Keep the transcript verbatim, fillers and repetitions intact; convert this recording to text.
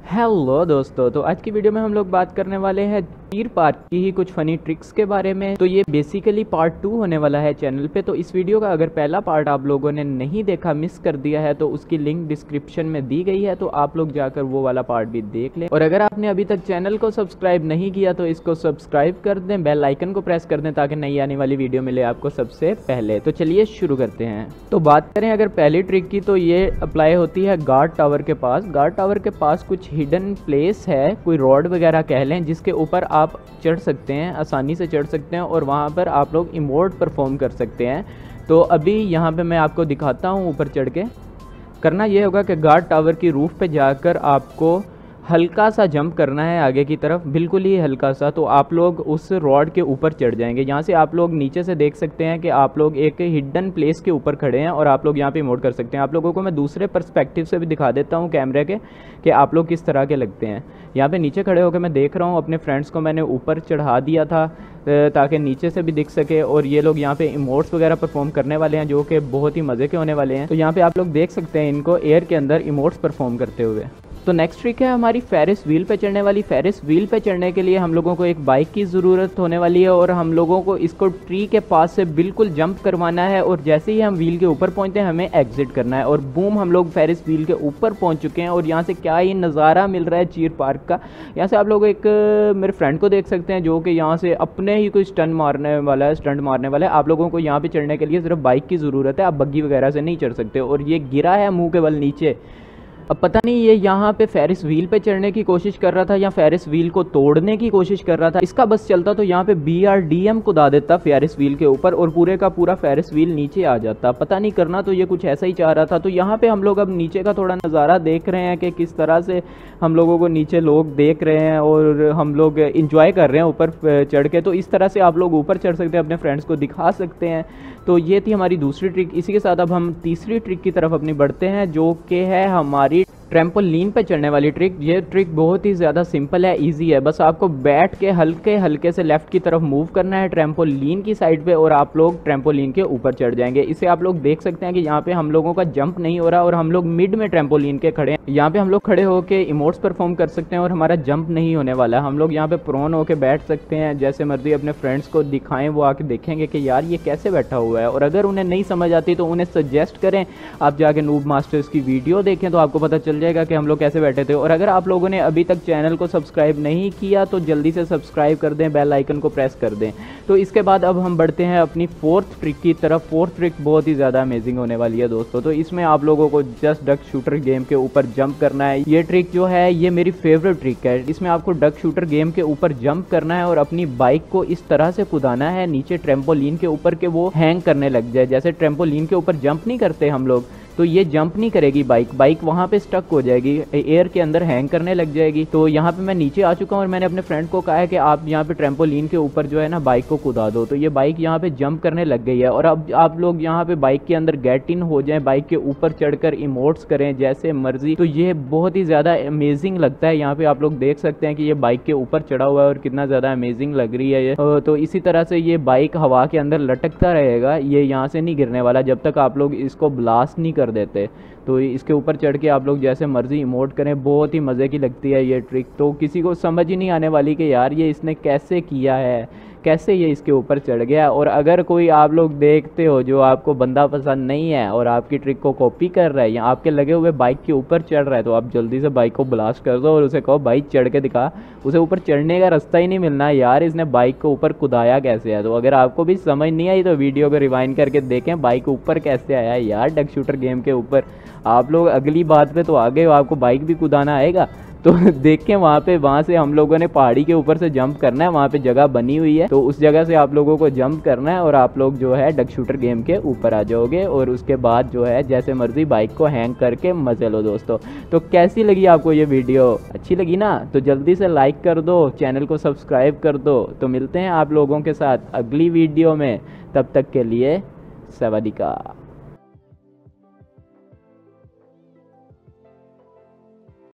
Hello दोस्तों, तो आज की वीडियो में हम लोग बात करने वाले हैं चीर पार्क की ही कुछ फनी ट्रिक्स के बारे में। तो ये बेसिकली पार्ट टू होने वाला है चैनल पे। तो इस वीडियो का अगर पहला पार्ट आप लोगों ने नहीं देखा, मिस कर दिया है, तो उसकी लिंक डिस्क्रिप्शन में दी गई है, तो आप लोग जाकर वो वाला पार्ट भी देख लें। और अगर आपने अभी तक चैनल को सब्सक्राइब नहीं किया तो इसको सब्सक्राइब कर दें, बेल आइकन को प्रेस कर दें ताकि नई आने वाली वीडियो मिले आपको सबसे पहले। तो चलिए शुरू करते हैं। तो बात करें अगर पहली ट्रिक की, तो ये अप्लाई होती है गार्ड टावर के पास। गार्ड टावर के पास कुछ हिडन प्लेस है, कोई रॉड वगैरह कह लें, जिसके ऊपर आप चढ़ सकते हैं, आसानी से चढ़ सकते हैं और वहाँ पर आप लोग इमोट परफॉर्म कर सकते हैं। तो अभी यहाँ पे मैं आपको दिखाता हूँ। ऊपर चढ़ के करना ये होगा कि गार्ड टावर की रूफ पे जाकर आपको हल्का सा जंप करना है आगे की तरफ, बिल्कुल ही हल्का सा। तो आप लोग उस रॉड के ऊपर चढ़ जाएंगे। यहाँ से आप लोग नीचे से देख सकते हैं कि आप लोग एक हिडन प्लेस के ऊपर खड़े हैं और आप लोग यहाँ पे इमोट कर सकते हैं। आप लोगों को मैं दूसरे पर्सपेक्टिव से भी दिखा देता हूँ कैमरे के कि आप लोग किस तरह के लगते हैं। यहाँ पे नीचे खड़े होकर मैं देख रहा हूँ, अपने फ्रेंड्स को मैंने ऊपर चढ़ा दिया था ताकि नीचे से भी दिख सके। और ये लोग यहाँ पे इमोट्स वगैरह परफॉर्म करने वाले हैं जो कि बहुत ही मज़े के होने वाले हैं। तो यहाँ पे आप लोग देख सकते हैं इनको एयर के अंदर इमोट्स परफॉर्म करते हुए। तो नेक्स्ट ट्रिक है हमारी फेरिस व्हील पे चढ़ने वाली। फेरिस व्हील पे चढ़ने के लिए हम लोगों को एक बाइक की ज़रूरत होने वाली है और हम लोगों को इसको ट्री के पास से बिल्कुल जंप करवाना है। और जैसे ही हम व्हील के ऊपर पहुंचते हैं हमें एग्जिट करना है। और बूम, हम लोग फेरिस व्हील के ऊपर पहुंच चुके हैं। और यहाँ से क्या ये नज़ारा मिल रहा है चीर पार्क का। यहाँ से आप लोग एक मेरे फ्रेंड को देख सकते हैं जो कि यहाँ से अपने ही कोई स्टंट मारने वाला है स्टंट मारने वाला है। आप लोगों को यहाँ पर चढ़ने के लिए सिर्फ बाइक की ज़रूरत है, आप बग्गी वगैरह से नहीं चढ़ सकते। और ये गिरा है मुँह के बल नीचे। अब पता नहीं ये यहाँ पे फेरिस व्हील पे चढ़ने की कोशिश कर रहा था या फेरिस व्हील को तोड़ने की कोशिश कर रहा था। इसका बस चलता तो यहाँ पे बी आर डी एम को दा देता फेरिस व्हील के ऊपर और पूरे का पूरा फेरिस व्हील नीचे आ जाता। पता नहीं, करना तो ये कुछ ऐसा ही चाह रहा था। तो यहाँ पे हम लोग अब नीचे का थोड़ा नज़ारा देख रहे हैं कि किस तरह से हम लोगों को नीचे लोग देख रहे हैं और हम लोग इंजॉय कर रहे हैं ऊपर चढ़ के। तो इस तरह से आप लोग ऊपर चढ़ सकते हैं, अपने फ्रेंड्स को दिखा सकते हैं। तो ये थी हमारी दूसरी ट्रिक। इसी के साथ अब हम तीसरी ट्रिक की तरफ अपनी बढ़ते हैं, जो कि है हमारी ट्रैम्पोलिन पे चढ़ने वाली ट्रिक। ये ट्रिक बहुत ही ज़्यादा सिंपल है, इजी है। बस आपको बैठ के हल्के हल्के से लेफ़्ट की तरफ मूव करना है ट्रैम्पोलिन की साइड पे और आप लोग ट्रैम्पोलिन के ऊपर चढ़ जाएंगे। इसे आप लोग देख सकते हैं कि यहाँ पे हम लोगों का जंप नहीं हो रहा और हम लोग मिड में ट्रैम्पोलिन के खड़े हैं। यहाँ पे हम लोग खड़े होकर इमोट्स परफॉर्म कर सकते हैं और हमारा जंप नहीं होने वाला। हम लोग यहाँ पे प्रोन होकर बैठ सकते हैं, जैसे मर्जी अपने फ्रेंड्स को दिखाएं, वो आके देखेंगे कि यार ये कैसे बैठा हुआ है। और अगर उन्हें नहीं समझ आती तो उन्हें सजेस्ट करें, आप जाके नूब मास्टर्स की वीडियो देखें तो आपको पता चल जाएगा कि हम लोग कैसे बैठे थे। और अगर आप लोगों ने अभी तक चैनल को सब्सक्राइब नहीं किया तो जल्दी से सब्सक्राइब कर दें, बेल आइकन को प्रेस कर दें। तो इसके बाद अब हम बढ़ते हैं अपनी फोर्थ ट्रिक की तरफ। फोर्थ ट्रिक बहुत ही ज़्यादा अमेजिंग होने वाली है दोस्तों। तो इसमें आप लोगों को जस्ट डक शूटर गेम के ऊपर जंप करना है। ये ट्रिक जो है ये मेरी फेवरेट ट्रिक है। इसमें आपको डक शूटर गेम के ऊपर जंप करना है और अपनी बाइक को इस तरह से कूदाना है नीचे ट्रैम्पोलिन के ऊपर के वो हैंग करने लग जाए। जैसे ट्रैम्पोलिन के ऊपर जंप नहीं करते हम लोग, तो ये जंप नहीं करेगी बाइक बाइक वहाँ पे स्टक हो जाएगी, एयर के अंदर हैंग करने लग जाएगी। तो यहाँ पे मैं नीचे आ चुका हूँ और मैंने अपने फ्रेंड को कहा है कि आप यहाँ पे ट्रैम्पोलिन के ऊपर जो है ना बाइक को कूदा दो। तो ये बाइक यहाँ पे जंप करने लग गई है। और अब आप लोग यहाँ पे बाइक के अंदर गेट इन हो जाएं, बाइक के ऊपर चढ़कर इमोट्स करें जैसे मर्जी। तो ये बहुत ही ज़्यादा अमेजिंग लगता है। यहाँ पे आप लोग देख सकते हैं कि ये बाइक के ऊपर चढ़ा हुआ है और कितना ज़्यादा अमेजिंग लग रही है ये। तो इसी तरह से ये बाइक हवा के अंदर लटकता रहेगा, ये यहाँ से नहीं गिरने वाला जब तक आप लोग इसको ब्लास्ट नहीं कर देते। तो इसके ऊपर चढ़ के आप लोग जैसे मर्जी इमोट करें, बहुत ही मज़े की लगती है ये ट्रिक। तो किसी को समझ ही नहीं आने वाली कि यार ये इसने कैसे किया है, कैसे ये इसके ऊपर चढ़ गया। और अगर कोई आप लोग देखते हो जो आपको बंदा पसंद नहीं है और आपकी ट्रिक को कॉपी कर रहा है या आपके लगे हुए बाइक के ऊपर चढ़ रहा है, तो आप जल्दी से बाइक को ब्लास्ट कर दो और उसे कहो भाई चढ़ के दिखा। उसे ऊपर चढ़ने का रास्ता ही नहीं मिलना यार, इसने बाइक को ऊपर कुदाया कैसे है। तो अगर आपको भी समझ नहीं आई तो वीडियो को रिवाइंड करके देखें बाइक ऊपर कैसे आया है यार डक शूटर गेम के ऊपर। आप लोग अगली बात पे तो आ गए हो, आपको बाइक भी कुदाना आएगा। तो देखें वहाँ पे, वहाँ से हम लोगों ने पहाड़ी के ऊपर से जंप करना है, वहाँ पे जगह बनी हुई है, तो उस जगह से आप लोगों को जंप करना है और आप लोग जो है डक शूटर गेम के ऊपर आ जाओगे। और उसके बाद जो है जैसे मर्जी बाइक को हैंग करके मजे लो दोस्तों। तो कैसी लगी आपको ये वीडियो? अच्छी लगी ना? तो जल्दी से लाइक कर दो, चैनल को सब्सक्राइब कर दो। तो मिलते हैं आप लोगों के साथ अगली वीडियो में, तब तक के लिए सवादिका।